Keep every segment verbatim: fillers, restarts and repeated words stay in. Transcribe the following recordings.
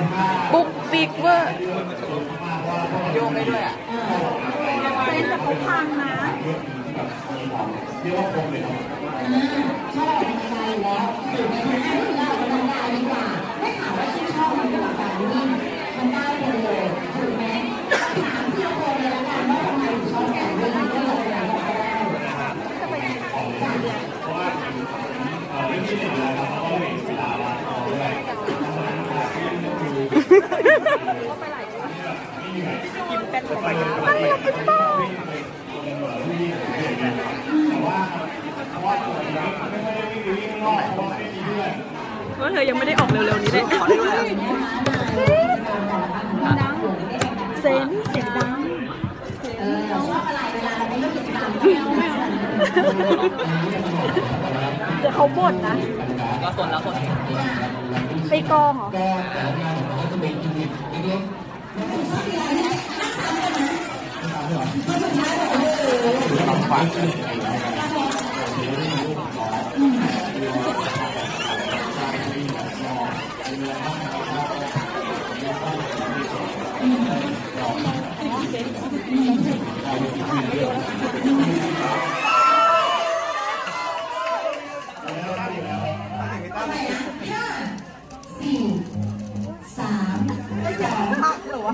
ปุ๊กปิ๊กเวอร์โยกได้ด้วยอ่ะเซนแต่เขาพังนะชอบออกกำลังกายแล้วตื่นมาทำให้เราออกกำลังกายดีกว่าไม่ถามว่าชื่นชอบมันกำลังกายวิ่งมันได้เลยถูกไหมถามที่เราคนเลยละกันว่าทำไมถึงชอบการวิ่งก็เลยเราบอกได้เพราะว่าเรื่องที่หนึ่งเราก็ไม่เวลาว่าด้วยกินเป็นไปนะว่าเธอยังไม่ได้ออกเร็วๆนี้เลยขอได้ด้วยเซนเสียงดังชอบอะไรเวลาเราไม่เลิกกิจกรรมเดี๋ยวเขาบ่นนะก็ส่วนแล้วคนไปกองเหรอสี่สามสองพักหรือว่า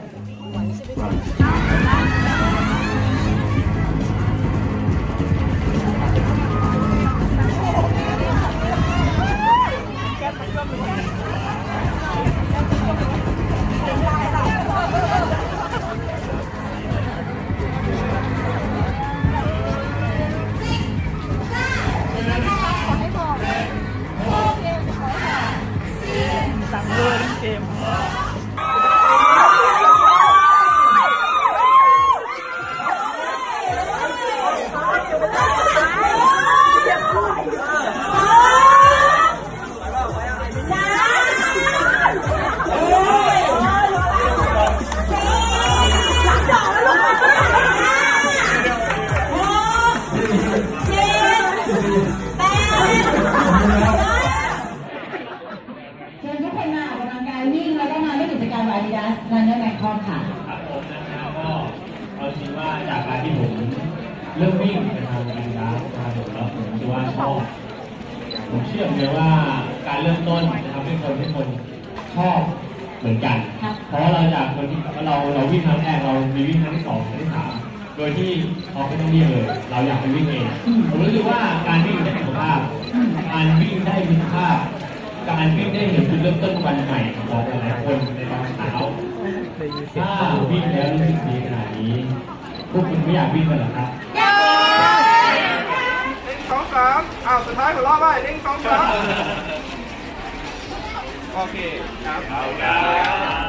นั่นได้ไหมข้อค่ะครับผมนะครับก็เราคิดว่าจากการที่ผมเริ่มวิ่งไปทางกีฬาทางผมแล้วผมคิดว่าชอบผมเชื่อเลยว่าการเริ่มต้นจะทำให้คนทุกคนชอบเหมือนกันเพราะเราจากคนที่เราเราวิ่งครั้งแรกเรามีวิ่งครั้งที่สองครั้งที่สามโดยที่เขาไม่ต้องเรียกเลยเราอยากไปวิ่งเองผมรู้สึกว่าการวิ่งได้สุขภาพการวิ่งได้คุณภาพการวิ่งได้เห็นจุดเริ่มต้นวันใหม่ของหลายคนในตอนเช้าถ้าวิ่งแล้วรู้สึกดีขนาดนี้พวกคุณไม่อยากวิ่งกันหรอครับหนึ่งสองสามอ้าวสุดท้ายหัวเราะไปหนึ่งสองสามโอเคครับ